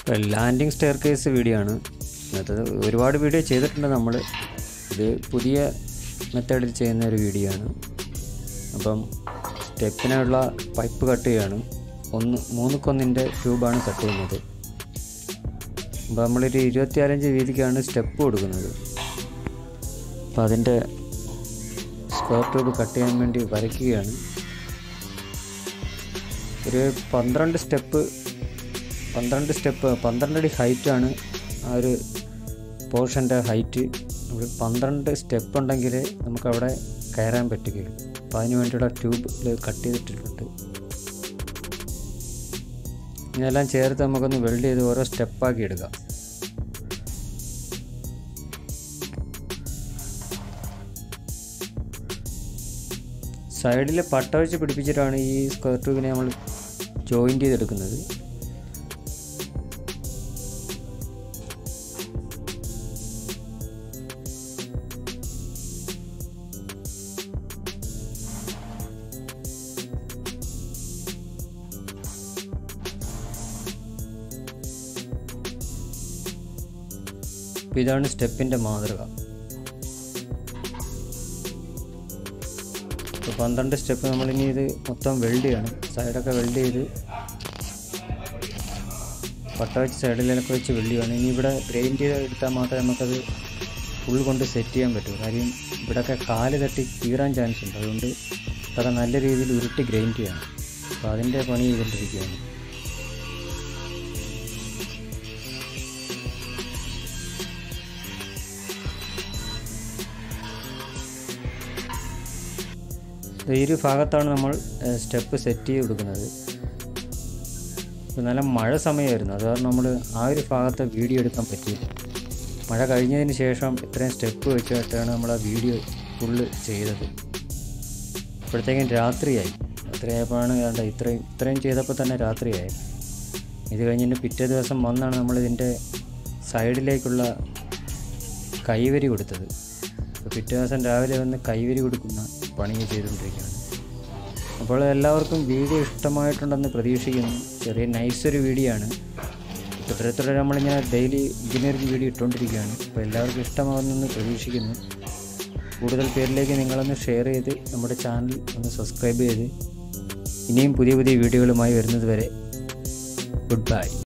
Landing staircase video ആണ്. അത് ഒരുപാട് വീഡിയോ ചെയ്തിട്ടുണ്ട് നമ്മൾ. ഇത് പുതിയ മെത്തേഡിൽ ചെയ്യുന്ന ഒരു വീഡിയോ ആണ്. അപ്പം സ്റ്റെപ്പിനുള്ള പൈപ്പ് കട്ട് ചെയ്യുകയാണ്. 3:1 ട്യൂബാണ് കട്ട് ചെയ്യുന്നത്. അപ്പോൾ നമ്മളൊരു 26 ഇഞ്ച് വീതിക്കാണ് സ്റ്റെപ്പ് കൊടുക്കുന്നത്. അപ്പോൾ അതിൻ്റെ സ്ക്വയർ ട്യൂബ് കട്ട് ചെയ്യാൻ വേണ്ടി വരയ്ക്കുകയാണ്. ഒരു 12 അടി ഹൈറ്റാണ് ആ ഒരു പോർഷൻ്റെ ഹൈറ്റ്. 12 സ്റ്റെപ്പ് ഉണ്ടെങ്കിൽ നമുക്കവിടെ കയറാൻ പറ്റുകയുള്ളൂ. അപ്പോൾ അതിന് വേണ്ടിയുള്ള ട്യൂബിൽ കട്ട് ചെയ്തിട്ടിട്ടുണ്ട്. ഇതെല്ലാം ചേർത്ത് നമുക്കൊന്ന് വെൽഡ് ചെയ്ത് ഓരോ സ്റ്റെപ്പാക്കി എടുക്കാം. സൈഡിൽ പട്ട വെച്ച് പിടിപ്പിച്ചിട്ടാണ് ഈ സ്ക്വയർ ട്യൂബിനെ നമ്മൾ ജോയിൻ്റ് ചെയ്തെടുക്കുന്നത്. അപ്പോൾ ഇതാണ് സ്റ്റെപ്പിൻ്റെ മാതൃക. ഇപ്പോൾ 12 സ്റ്റെപ്പ് നമ്മളിനി ഇത് മൊത്തം വെൽഡ് ചെയ്യണം. സൈഡൊക്കെ വെൽഡ് ചെയ്ത് പട്ട വെച്ച് സൈഡിലൊക്കെ വെച്ച് വെൽഡ് ചെയ്യണം. ഇനി ഇവിടെ ഗ്രൈൻഡ് ചെയ്ത് എടുത്താൽ മാത്രമേ നമുക്കത് ഫുൾ കൊണ്ട് സെറ്റ് ചെയ്യാൻ പറ്റൂ. കാര്യം ഇവിടെയൊക്കെ കാല് തട്ടി കീറാൻ ചാൻസ് ഉണ്ട്. അതുകൊണ്ട് അതൊക്കെ നല്ല രീതിയിൽ ഉരുട്ടി ഗ്രൈൻഡ് ചെയ്യണം. അപ്പോൾ അതിൻ്റെ പണി ചെയ്തുകൊണ്ടിരിക്കുകയാണ്. ഈ ഒരു ഭാഗത്താണ് നമ്മൾ സ്റ്റെപ്പ് സെറ്റ് ചെയ്ത് കൊടുക്കുന്നത്. ഇപ്പോൾ നല്ല മഴ സമയമായിരുന്നു. അത് കാരണം നമ്മൾ ആ ഒരു ഭാഗത്തെ വീഡിയോ എടുക്കാൻ പറ്റിയില്ല. മഴ കഴിഞ്ഞതിന് ശേഷം ഇത്രയും സ്റ്റെപ്പ് വെച്ചിട്ടാണ് നമ്മൾ ആ വീഡിയോ ഫുള്ള് ചെയ്തത്. അപ്പോഴത്തേക്കും രാത്രിയായി. രാത്രിയായപ്പോഴാണ് വേണ്ട ഇത്രയും ചെയ്തപ്പോൾ തന്നെ രാത്രിയായി. ഇത് കഴിഞ്ഞിട്ട് പിറ്റേ ദിവസം വന്നാണ് നമ്മളിതിൻ്റെ സൈഡിലേക്കുള്ള കൈവരി കൊടുത്തത്. അപ്പോൾ പിറ്റേ ദിവസം രാവിലെ വന്ന് കൈവരി കൊടുക്കുന്ന പണി ചെയ്തുകൊണ്ടിരിക്കുകയാണ്. അപ്പോൾ എല്ലാവർക്കും വീഡിയോ ഇഷ്ടമായിട്ടുണ്ടെന്ന് പ്രതീക്ഷിക്കുന്നു. ചെറിയ നൈസൊരു വീഡിയോ ആണ്. തുടരെ നമ്മളിങ്ങനെ ഡെയിലി എഞ്ചിനീയറിംഗ് വീഡിയോ ഇട്ടുകൊണ്ടിരിക്കുകയാണ്. അപ്പോൾ എല്ലാവർക്കും ഇഷ്ടമാകുമെന്ന് പ്രതീക്ഷിക്കുന്നു. കൂടുതൽ പേരിലേക്ക് നിങ്ങളൊന്ന് ഷെയർ ചെയ്ത് നമ്മുടെ ചാനൽ ഒന്ന് സബ്സ്ക്രൈബ് ചെയ്ത് ഇനിയും പുതിയ വീഡിയോകളുമായി വരുന്നത് വരെ ഗുഡ് ബൈ.